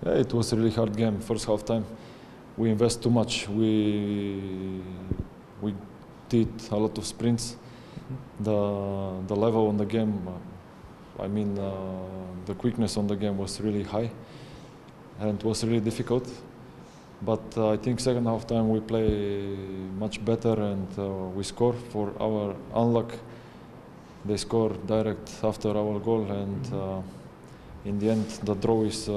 Yeah, it was a really hard game. First half time, we invest too much. We did a lot of sprints. The level on the game, the quickness on the game was really high, and it was really difficult. But I think second half time we play much better and we score. For our unluck, they score direct after our goal, and in the end the draw is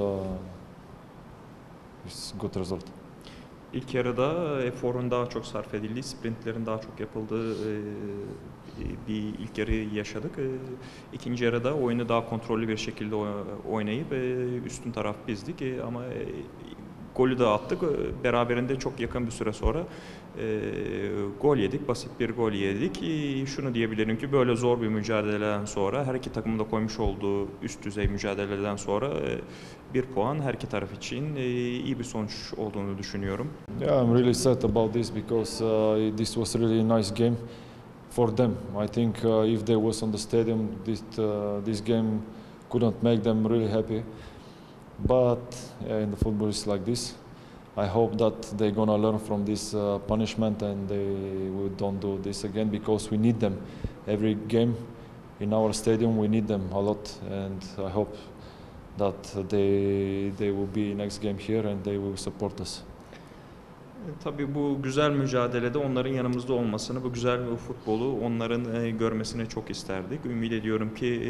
good result. İlk yarıda eforun daha çok sarf edildiği, sprintlerin daha çok yapıldığı bir ilk yarıyı yaşadık. İkinci yarıda oyunu daha kontrollü bir şekilde oynayıp üstün taraf bizdik ama golü de attık. Beraberinde çok yakın bir süre sonra gol yedik, basit bir gol yedik. Şunu diyebilirim ki böyle zor bir mücadeleden sonra, her iki takımın da koymuş olduğu üst düzey mücadeleden sonra bir puan her iki taraf için iyi bir sonuç olduğunu düşünüyorum. Yeah, I'm really sad about this because this was really a nice game for them. I think if they was on the stadium, this game couldn't make them really happy. But in the football it's like this. I hope that they're gonna learn from this punishment and they don't do this again, because we need them every game in our stadium. We need them a lot, and I hope that they will be next game here and they will support us. Tabii bu güzel mücadelede onların yanımızda olmasını, bu güzel futbolu onların görmesini çok isterdik. Ümit ediyorum ki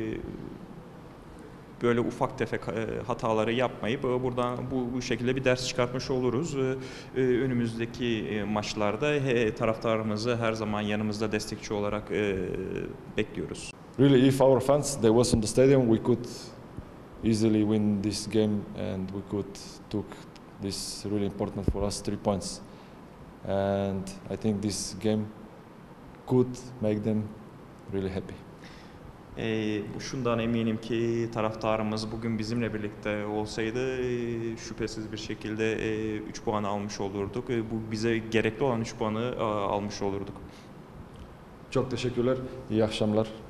böyle ufak tefek hataları yapmayıp buradan bu şekilde bir ders çıkartmış oluruz. Önümüzdeki maçlarda taraftarımızı her zaman yanımızda destekçi olarak bekliyoruz. Really, if our fans they was in the stadium, we could easily win this game and we could took this really important for us 3 points. And I think this game could make them really happy. Şundan eminim ki taraftarımız bugün bizimle birlikte olsaydı şüphesiz bir şekilde 3 puan almış olurduk. Bu bize gerekli olan 3 puanı almış olurduk. Çok teşekkürler. İyi akşamlar.